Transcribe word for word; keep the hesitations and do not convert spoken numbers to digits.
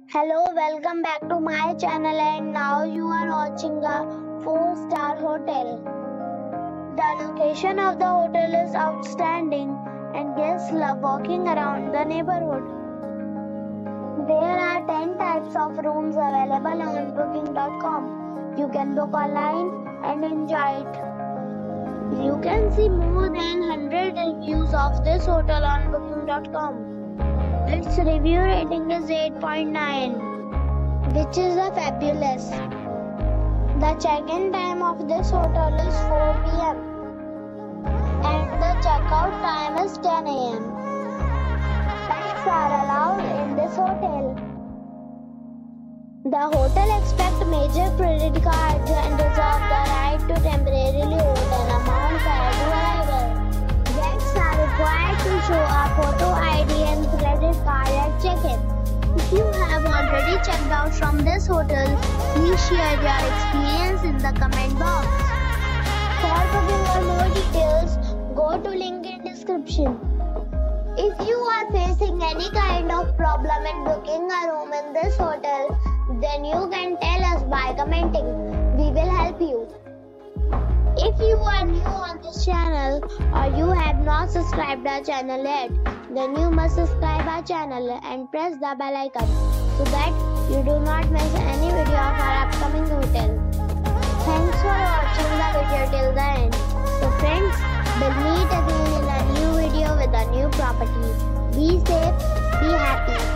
Hello, welcome back to my channel, and now you are watching a four star hotel. The location of the hotel is outstanding and guests love walking around the neighborhood. There are ten types of rooms available on booking dot com. You can book online and enjoy it. You can see more than one hundred reviews of this hotel on booking dot com. Its review rating is eight point nine, which is a fabulous. The check-in time of this hotel is four p m and the check-out time is ten a m Pets are allowed in this hotel. The hotel accepts major credit cards and reserves the right to temporarily hold an amount prior to arrival. Guests are required to show a photo I D and credit card at check-in. If you have already checked out from this hotel, please share your experience in the comment box. For booking or more details, go to link in description. If you are facing any kind of problem in booking a room in this hotel, then you can tell us by commenting. We will help you. If you are new on this channel or you have not subscribed our channel yet, then you must subscribe our channel and press the bell icon so that you do not miss any video of our upcoming hotel. Thanks for watching the video till the end. So friends, we'll meet again in a new video with a new property. Be safe, be happy.